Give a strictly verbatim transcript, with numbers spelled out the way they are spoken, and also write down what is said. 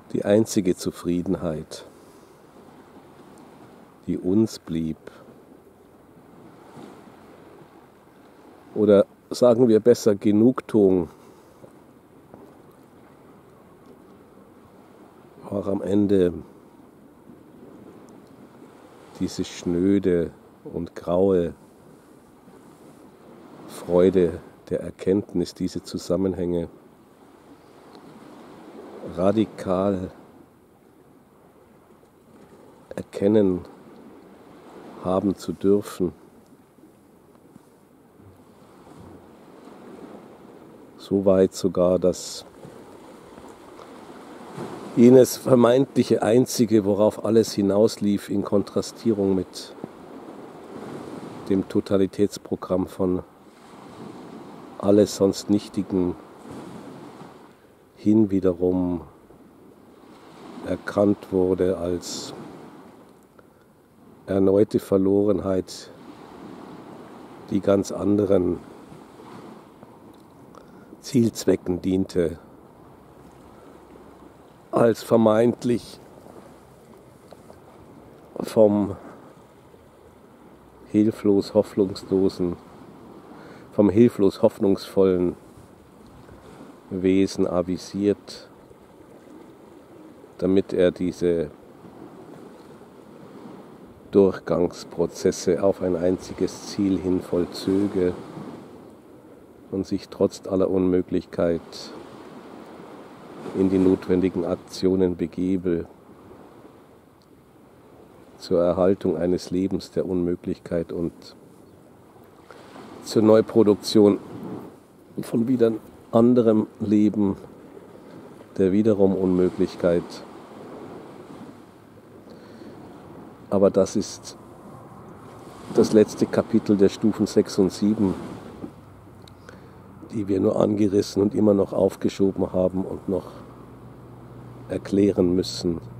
die einzige Zufriedenheit, die uns blieb. Oder sagen wir besser Genugtuung, war am Ende diese schnöde und graue Freude der Erkenntnis, diese Zusammenhänge radikal erkennen haben zu dürfen. So weit sogar, dass jenes vermeintliche Einzige, worauf alles hinauslief, in Kontrastierung mit dem Totalitätsprogramm von alles sonst Nichtigen hin wiederum erkannt wurde als erneute Verlorenheit, die ganz anderen Zielzwecken diente, als vermeintlich vom hilflos hoffnungslosen, vom hilflos hoffnungsvollen Wesen avisiert, damit er diese Durchgangsprozesse auf ein einziges Ziel hin vollzöge und sich trotz aller Unmöglichkeit in die notwendigen Aktionen begebe zur Erhaltung eines Lebens der Unmöglichkeit und zur Neuproduktion von wieder anderem Leben der wiederum Unmöglichkeit. Aber das ist das letzte Kapitel der Stufen sechs und sieben, die wir nur angerissen und immer noch aufgeschoben haben und noch erklären müssen.